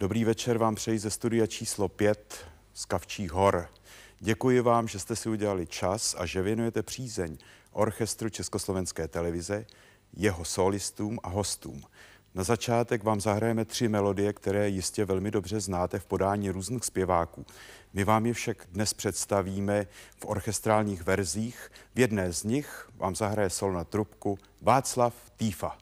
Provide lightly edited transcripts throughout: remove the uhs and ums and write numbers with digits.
Dobrý večer vám přeji ze studia číslo 5 z Kavčích hor. Děkuji vám, že jste si udělali čas a že věnujete přízeň orchestru Československé televize, jeho solistům a hostům. Na začátek vám zahrajeme 3 melodie, které jistě velmi dobře znáte v podání různých zpěváků. My vám je však dnes představíme v orchestrálních verzích. V jedné z nich vám zahraje sol na trubku Václav Týfa.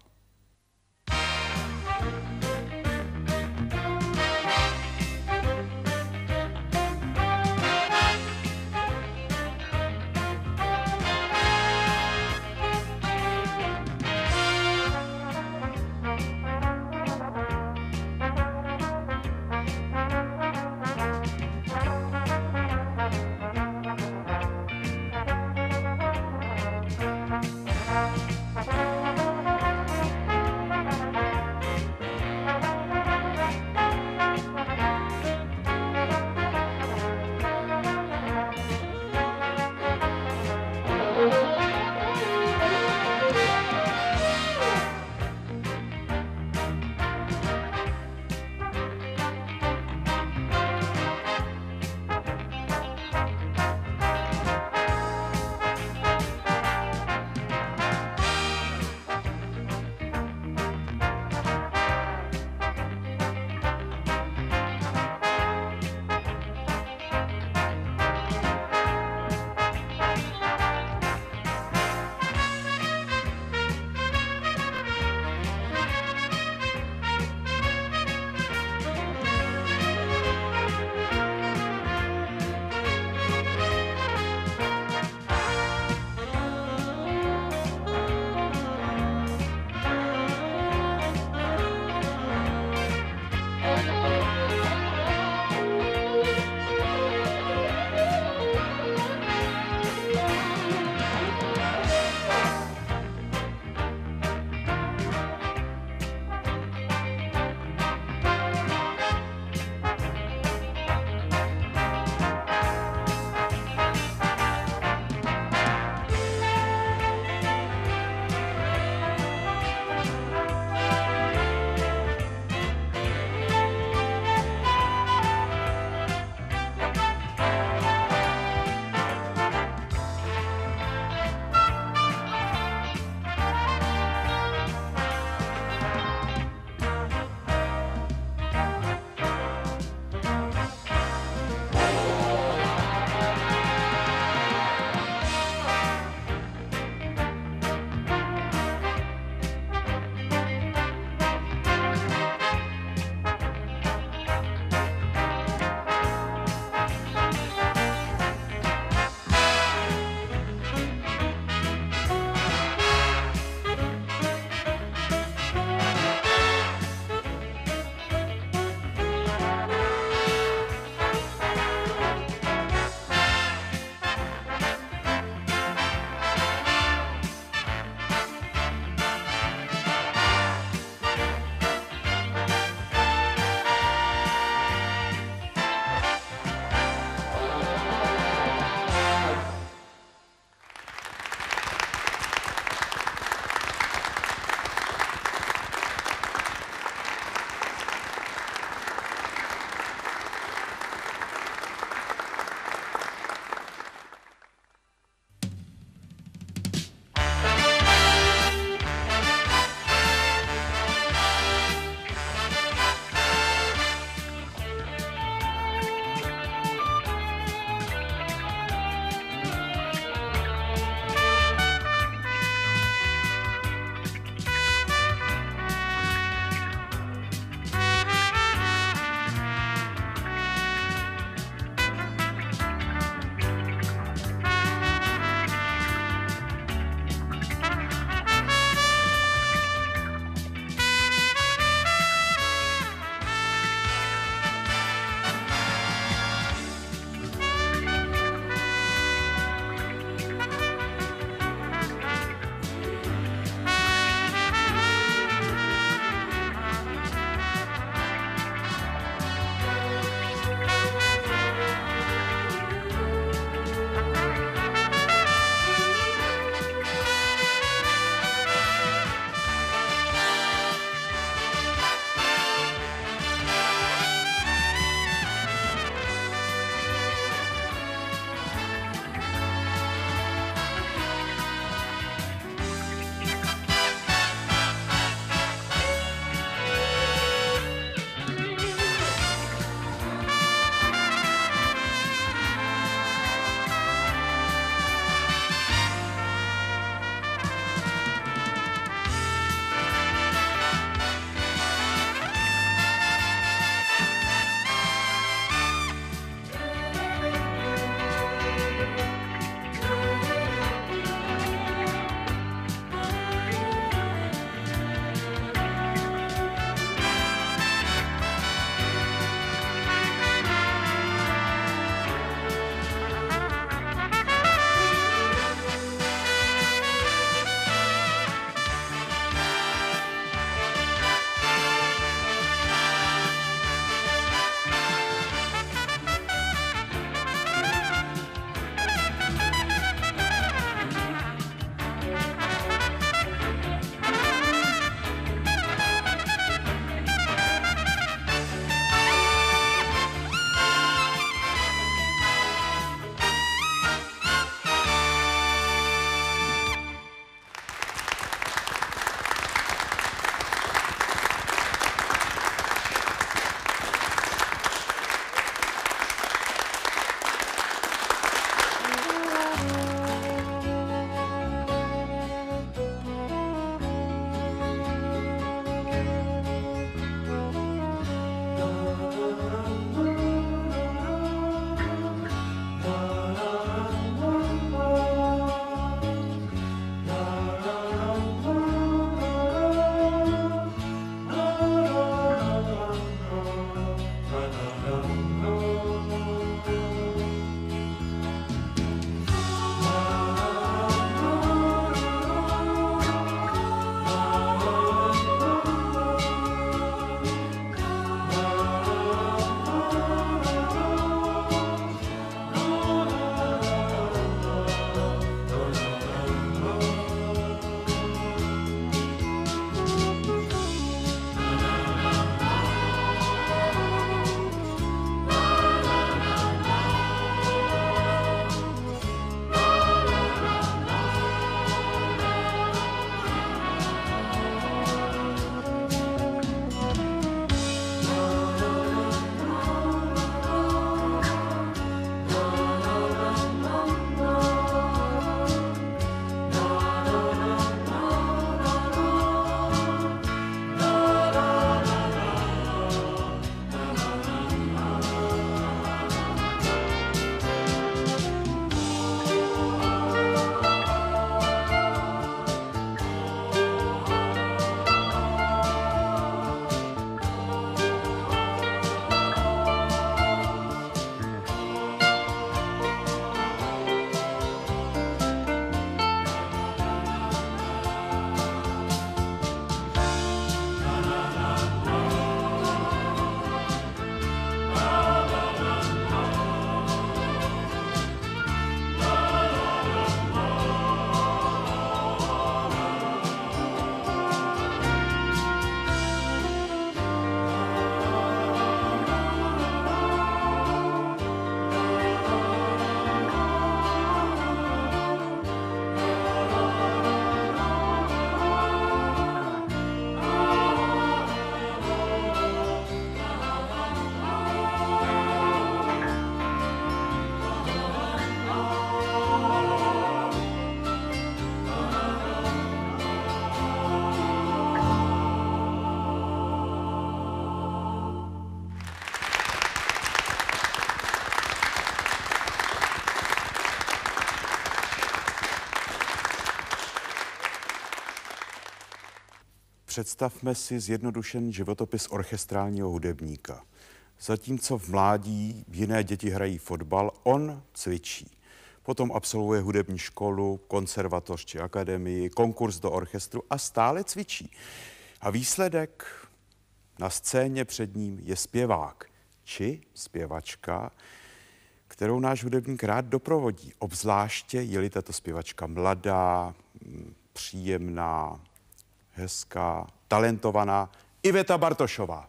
Představme si zjednodušený životopis orchestrálního hudebníka. Zatímco v mládí jiné děti hrají fotbal, on cvičí. Potom absolvuje hudební školu, konzervatoř či akademii, konkurs do orchestru a stále cvičí. A výsledek? Na scéně před ním je zpěvák či zpěvačka, kterou náš hudebník rád doprovodí. Obzvláště je-li tato zpěvačka mladá, příjemná, hezká, talentovaná. Iveta Bartošová.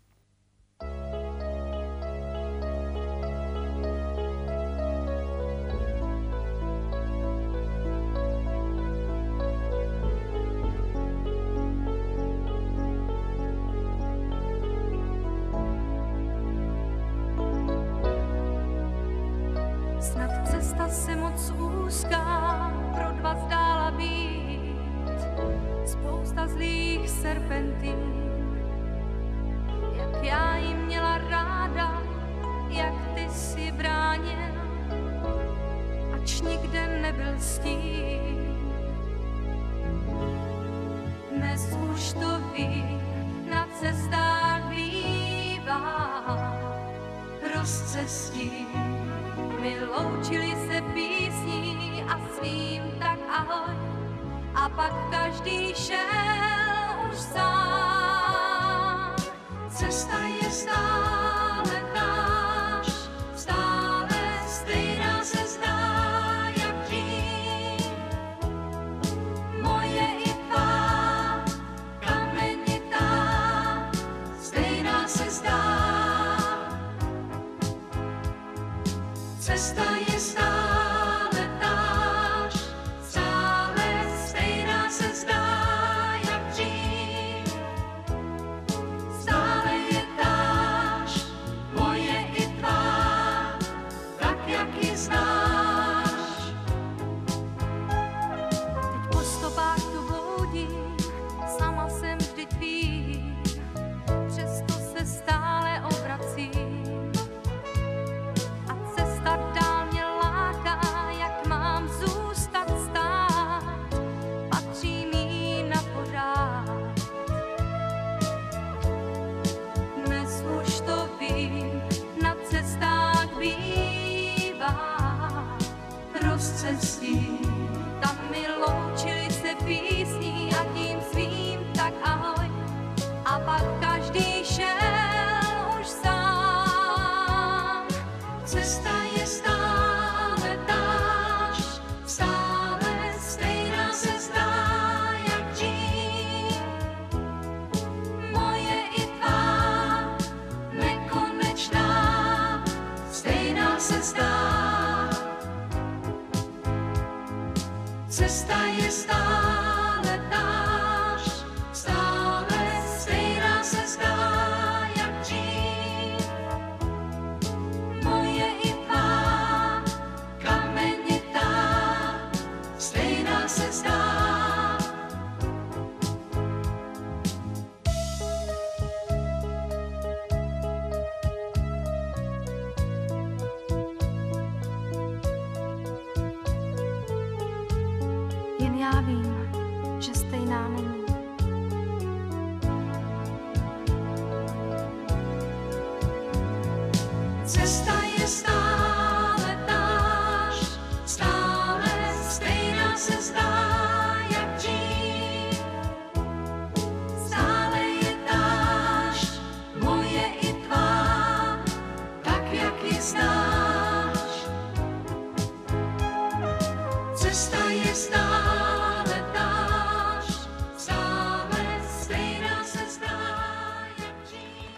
Snad cesta se moc úzká pro dva zdála být, spousta zlých serpentín. Jak já jí měla ráda, jak ty si bránil, ač nikde nebyl stín. Dnes už to vím, na cestách bývá rozcestí. My loučili se písní a svým tak ahoj, a pak každý šel už sám. Cesta je stále náš, stále stejná se zdá, jak dřív. Moje i tvá, kamenitá, stejná se zdá. Cesta je stále táž, stále stejná se zdá, jak dřív. Stále je táž, moje i tvá, tak jak ji znáš. Teď po stopách tu bloudím, sama jsem vždyť vím, přesto se stále obracím. Cestí, tam mi loučili se písní a tím svým tak ahoj, a pak každý šel už sám. Cesta je stále táž, stále stejná se zdá, jak dřív. Moje i tvá, nekonečná, stejná se zdá. Cesta je stále táž, stále stejná se zdá, jak dřív. Moje i tvá, kamenitá, stejná se zdá. Jen já vím, že stejná není. Cesta je stále táž, stále stejná se zdá, jak dřív. Stále je táž, moje i tvá, tak jak ji znáš. Cesta je stále táž, stále stejná se zdá, jak dřív.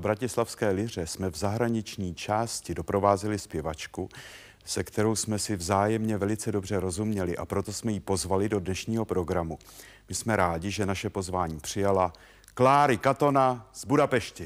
bratislavské Liře jsme v zahraniční části doprovázeli zpěvačku, se kterou jsme si vzájemně velice dobře rozuměli a proto jsme ji pozvali do dnešního programu. My jsme rádi, že naše pozvání přijala Kláry Katona z Budapešti.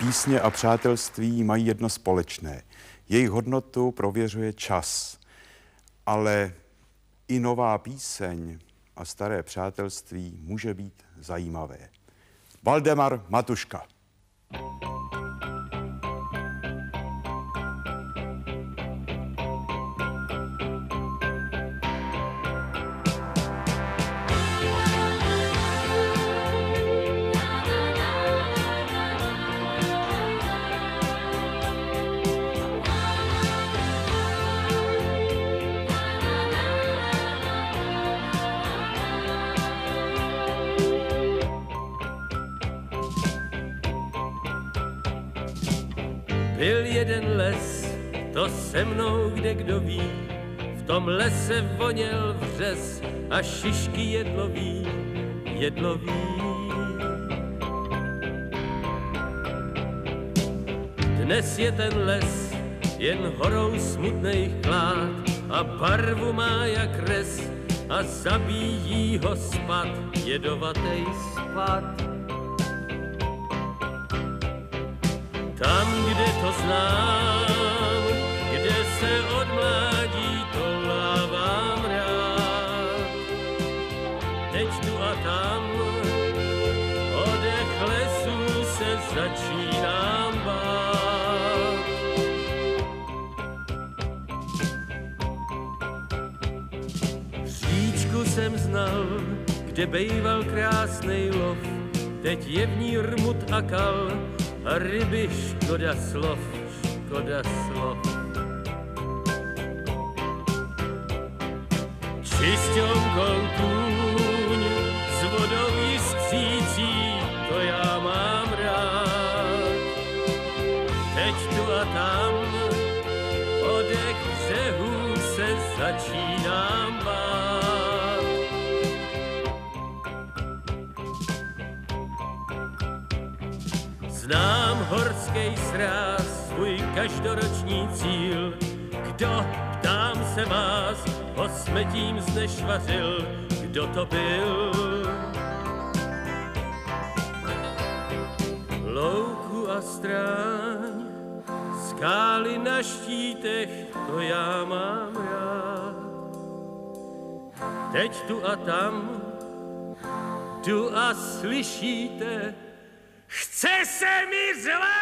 Písně a přátelství mají jedno společné. Jejich hodnotu prověřuje čas. Ale i nová píseň a staré přátelství může být zajímavé. Valdemar Matuška. Byl jeden les, to se mnou kde kdo ví, v tom lese voněl vřes a šišky jedlový, jedlový. Dnes je ten les jen horou smutnej chlád a barvu má jak res a zabíjí ho spad, jedovatej spad. Tam, kde to znám, kde se od mládí toulavám rád. Teď tu a tam, oddech lesů se začínám bát. Říčku jsem znal, kde bejval krásnej lov, teď je v ní rmut a kal, a ryby škoda slov, škoda slov. Čisťonkou tůň s vodou jiskřící, to já mám rád. Teď tu a tam, oddech břehů se začínám bát. Znám horský sráz, svůj každoroční cíl. Kdo, ptám se vás, ho smetím znešvařil, kdo to byl? Louku a stráň, skály na štítech, to já mám rád. Teď tu a tam, tu a slyšíte, chce se mi zlé!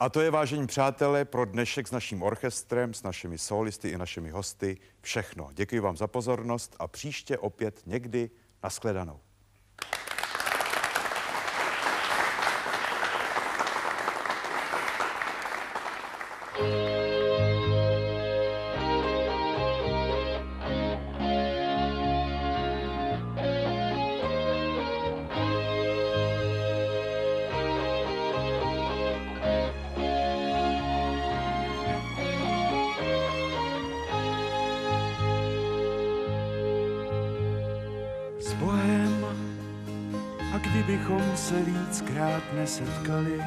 A to je, vážení přátelé, pro dnešek s naším orchestrem, s našimi solisty i našimi hosty všechno. Děkuji vám za pozornost a příště opět někdy nashledanou. S Bohem, a kdybychom se víckrát nesetkali,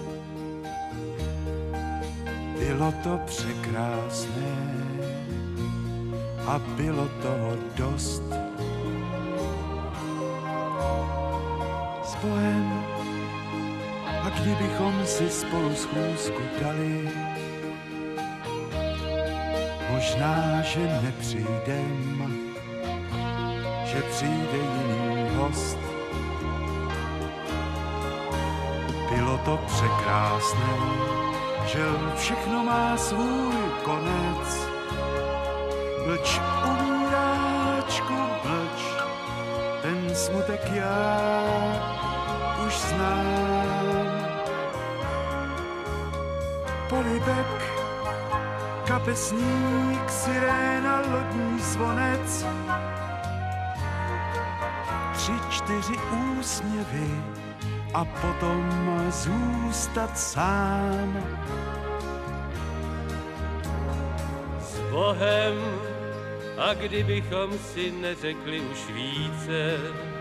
bylo to překrásné a bylo toho dost. S Bohem, a kdybychom si spolu schůzku dali, možná, že nepřijdem, že přijde jiný host. Bylo to překrásné, žel všechno má svůj konec. Mlč, umíráčku, mlč, ten smutek já už znám. Polibek, kapesník, siréna, lodní zvonec, 3, 4 úsměvy a potom zůstat sám. S Bohem, a kdybychom si neřekli už více,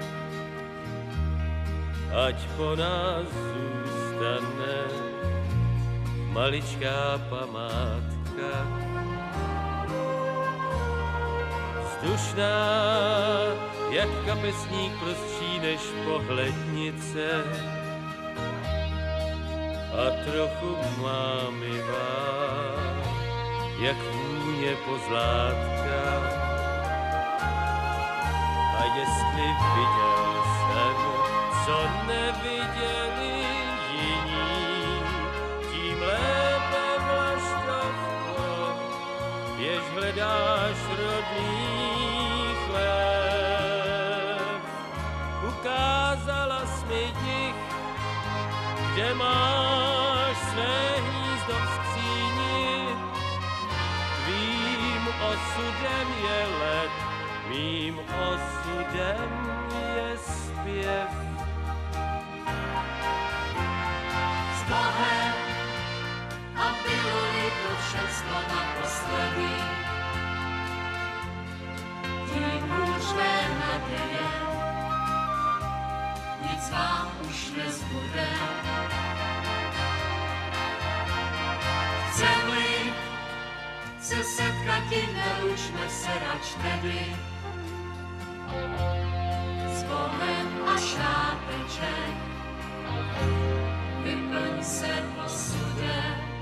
ať po nás zůstane maličká památka, vzdušná, jak kapesník prostší než pohlednice a trochu mámivá, jak vůně pozlátka. A jestli viděl jsem, co neviděli jiní, tím lépe vlaštovko, jež hledáš rodný chléb. Ukázala jsi mi dich, kde máš své hnízdo v skříni. Tvým osudem je led, mým osudem je zpěv. S Bohem, a bylo-li to všecko naposledy, tím hůř mé naděje, nic vám už nezbude. Chcem-li se setkati, nelučme se rač tedy. S Bohem a šáteček, vyplň se osudem.